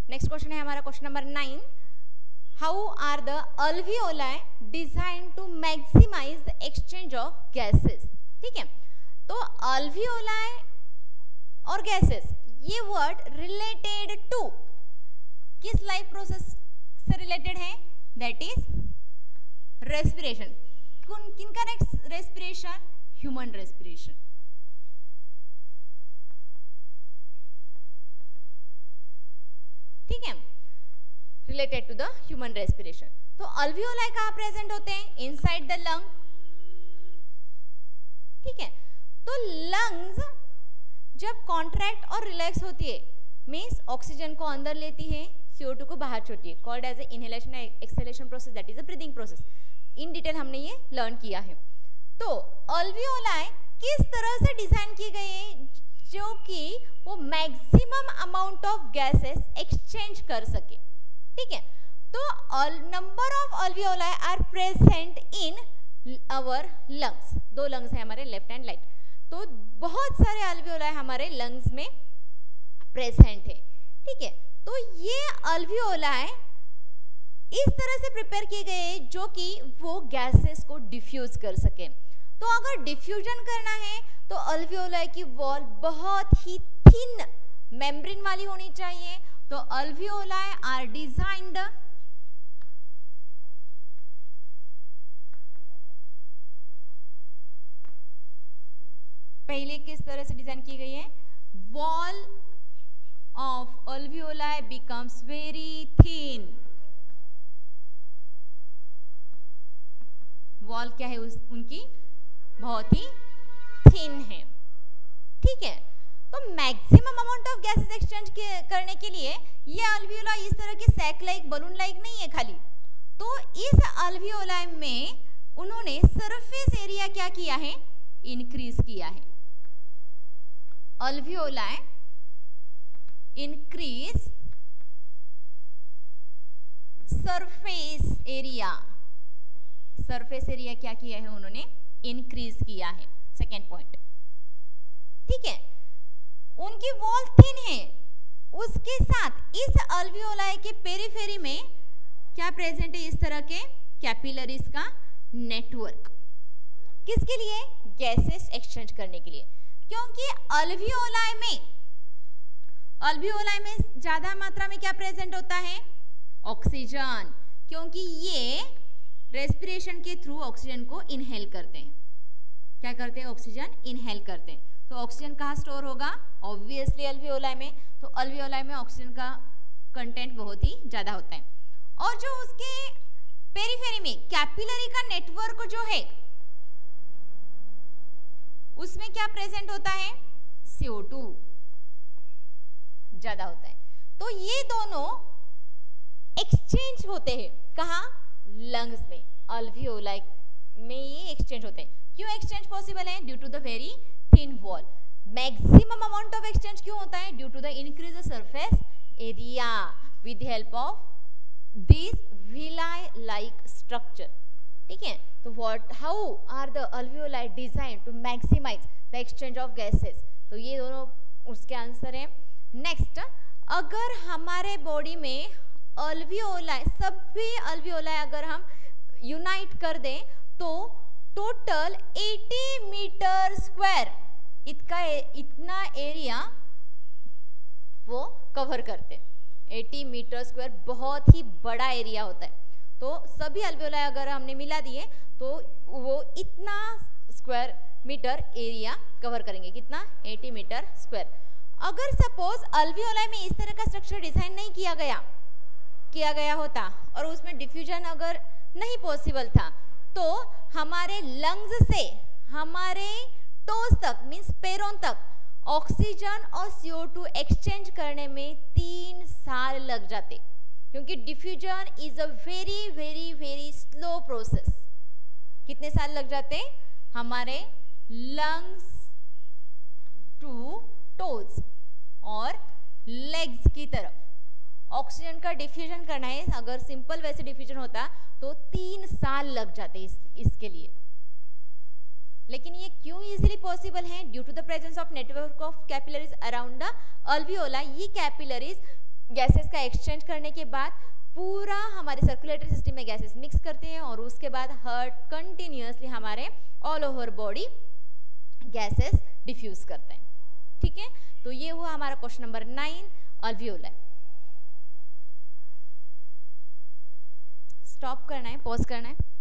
Next question है हमारा question number 9, how are the alveoli designed to maximise the exchange of gases. ठीक है, तो अल्वियोलाई और गैसेस ये वर्ड रिलेटेड टू किस लाइफ प्रोसेस से रिलेटेड है, दैट इज रेस्पिरेशन। किनका रेस्पिरेशन, ह्यूमन रेस्पिरेशन। ठीक है, related to the human respiration. तो अल्वियोलाई कहाँ प्रेजेंट होते हैं, इनसाइड द लंग। ठीक है, तो लंग्स जब कॉन्ट्रैक्ट और रिलैक्स होती है मीन्स ऑक्सीजन को अंदर लेती है, CO2 को बाहर छोड़ती है, called as a inhalation exhalation process, that is a breathing process. In detail हमने ये लर्न किया है। तो अल्वियोलाई किस तरह से डिजाइन की गई है जो कि वो maximum amount of gases exchange कर सके। ठीक है, तो number of alveoli are present in our lungs. 2 lungs है हमारे, लेफ्ट एंड राइट। तो बहुत सारे अल्वियोलाई हमारे लंग्स में प्रेजेंट है। ठीक है, तो ये अल्वियोलाई इस तरह से प्रिपेयर किए गए जो कि वो गैसेस को डिफ्यूज कर सके। तो अगर डिफ्यूजन करना है तो अल्वियोलाई की वॉल बहुत ही थिन मेम्ब्रेन वाली होनी चाहिए। तो अल्वियोलाई आर डिजाइन्ड पहले किस तरह से डिजाइन की गई है, wall of alveoli becomes very thin. Wall क्या है उनकी, बहुत ही थिन है। ठीक है, तो maximum amount of gases exchange करने के लिए ये अल्वियोलाई इस तरह के सैक लाइक, बलून लाइक नहीं है खाली। तो इस अल्वियोलाई में उन्होंने सरफेस एरिया क्या किया है, इंक्रीज किया है। Alveoli increase surface area. Surface area क्या किया है उन्होंने, इंक्रीज किया है। Second point. ठीक है, उनकी वॉल थिन है, उसके साथ इस अल्वियोलाई के पेरिफेरी में क्या प्रेजेंट है, इस तरह के कैपिलरीज का नेटवर्क। किसके लिए, गैसेस एक्सचेंज करने के लिए। क्योंकि अल्वियोलाई में ज्यादा मात्रा में क्या प्रेजेंट होता है, ऑक्सीजन। क्योंकि ये रेस्पिरेशन के थ्रू ऑक्सीजन को इनहेल करते हैं। क्या करते हैं, ऑक्सीजन इनहेल करते हैं। तो ऑक्सीजन कहाँ स्टोर होगा, ऑब्वियसली अल्वियोलाई में। तो अल्वियोलाई में ऑक्सीजन का कंटेंट बहुत ही ज्यादा होता है। और जो उसके पेरिफेरी में कैपिलरी का नेटवर्क जो है उसमें क्या प्रेजेंट होता है, CO2 ज्यादा होता है। तो ये दोनों एक्सचेंज होते हैं कहाँ, लंग्स में। अल्वियोलाई में ये एक्सचेंज होते हैं। क्यों एक्सचेंज पॉसिबल है, due to the very thin wall. Maximum amount of exchange क्यों होता है, due to the increase surface area with the help of this villi like structure. ठीक है, तो how are the alveoli designed to maximise the exchange of gases. तो ये दोनों उसके आंसर है। नेक्स्ट, अगर हमारे बॉडी में अल्वियोलाई, सभी अल्वियोलाई अगर हम यूनाइट कर दें तो टोटल 80 मीटर स्क्वायर इतना एरिया वो कवर करते हैं। 80 मीटर स्क्वायर बहुत ही बड़ा एरिया होता है। तो सभी अल्वियोलाई अगर हमने मिला दिए तो वो इतना स्क्वायर मीटर एरिया कवर करेंगे। कितना, 80 मीटर स्क्वायर। अगर सपोज अल्वियोलाई में इस तरह का स्ट्रक्चर डिजाइन नहीं किया गया होता और उसमें डिफ्यूजन अगर नहीं पॉसिबल था तो हमारे लंग्स से हमारे टोस तक मीन्स पैरों तक ऑक्सीजन और CO2 एक्सचेंज करने में 3 साल लग जाते। क्योंकि diffusion is a very very very slow process. कितने साल लग जाते हमारे लंग्स टू टोज और लेग्स की तरफ ऑक्सीजन का डिफ्यूजन करना है। अगर सिंपल वैसे डिफ्यूजन होता तो 3 साल लग जाते इसके लिए। लेकिन ये क्यों इजीली पॉसिबल है, due to the presence of network of capillaries around the alveoli. ये कैपिलरीज गैसेस का एक्सचेंज करने के बाद पूरा हमारे सर्कुलेटरी सिस्टम में गैसेस मिक्स करते हैं और उसके बाद हार्ट कंटिन्यूअसली हमारे all over body gases diffuse करते हैं। ठीक है, तो ये हुआ हमारा क्वेश्चन नंबर 9 अल्वियोलाई। स्टॉप करना है, पॉज करना है।